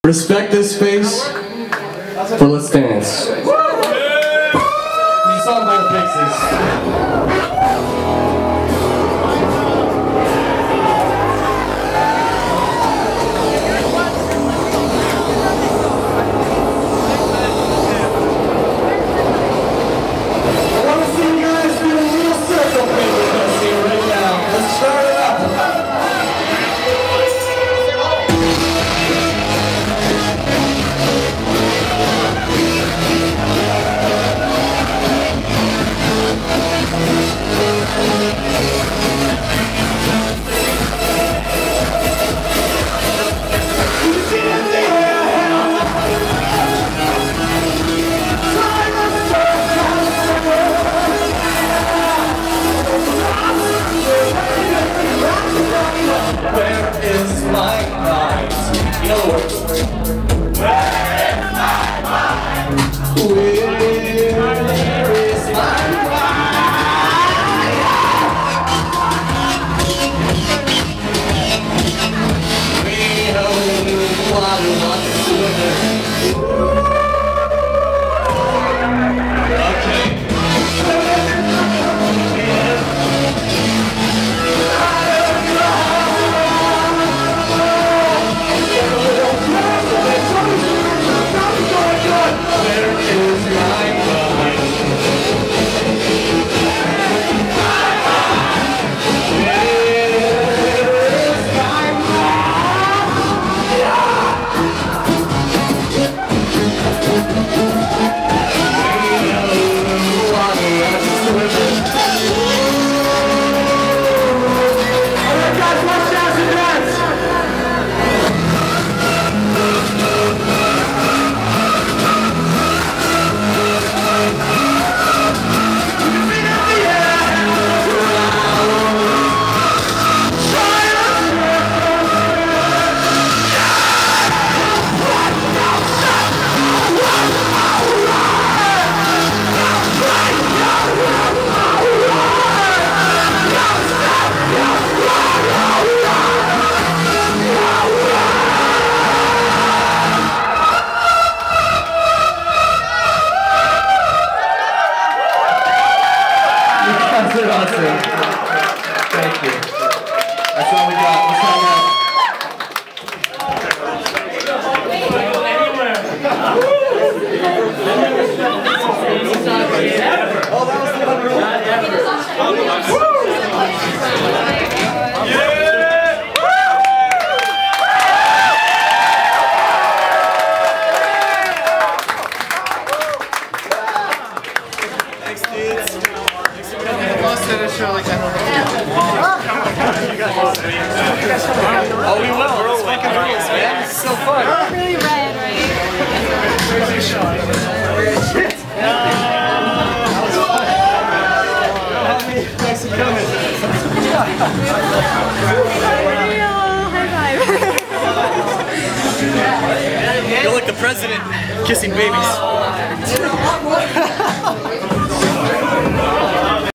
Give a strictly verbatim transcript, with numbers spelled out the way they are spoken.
Respect this space for Let's Dance. You saw by the Pixies. Thank you. That's all we got. Let's hang out. Oh, that was the other one. Thanks, dudes. Show like that. Oh, we will. It's fucking rules, man. It's so fun. It's really red, right? Thanks for coming. High five. You're like the president kissing babies.